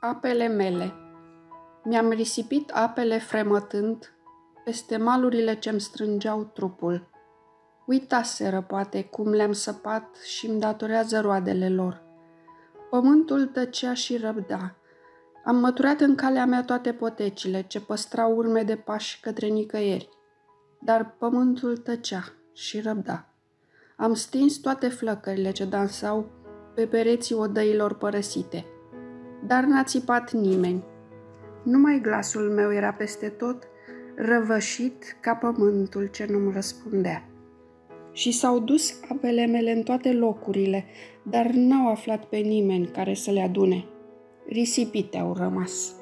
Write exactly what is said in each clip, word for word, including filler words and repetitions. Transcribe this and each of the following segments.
Apele mele. Mi-am risipit apele fremătând peste malurile ce-mi strângeau trupul. Uitaseră, poate, cum le-am săpat și-mi datorează roadele lor. Pământul tăcea și răbda. Am măturat în calea mea toate potecile ce păstrau urme de pași către nicăieri. Dar pământul tăcea și răbda. Am stins toate flăcările ce dansau pe pereții odăilor părăsite. Dar n-a țipat nimeni. Numai glasul meu era peste tot, răvășit ca pământul ce nu-mi răspundea. Și s-au dus apele mele în toate locurile, dar n-au aflat pe nimeni care să le adune. Risipite au rămas.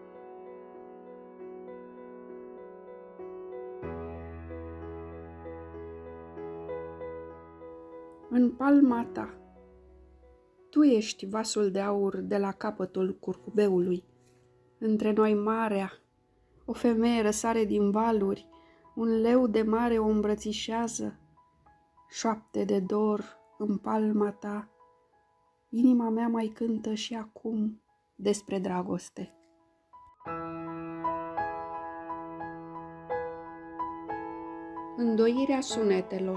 În palma ta. Tu ești vasul de aur de la capătul curcubeului. Între noi marea, o femeie răsare din valuri, un leu de mare o îmbrățișează. Șoapte de dor în palma ta, inima mea mai cântă și acum despre dragoste. Îndoirea sunetelor.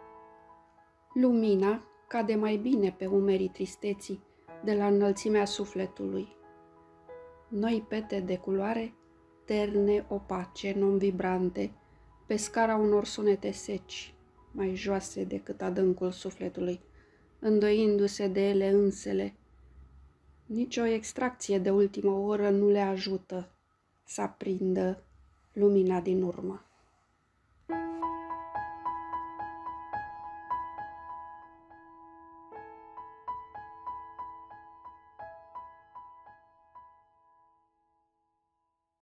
Lumina cade mai bine pe umerii tristeții de la înălțimea sufletului. Noi pete de culoare, terne, opace, non-vibrante, pe scara unor sunete seci, mai joase decât adâncul sufletului, îndoindu-se de ele însele. Nici o extracție de ultimă oră nu le ajută să aprindă lumina din urmă.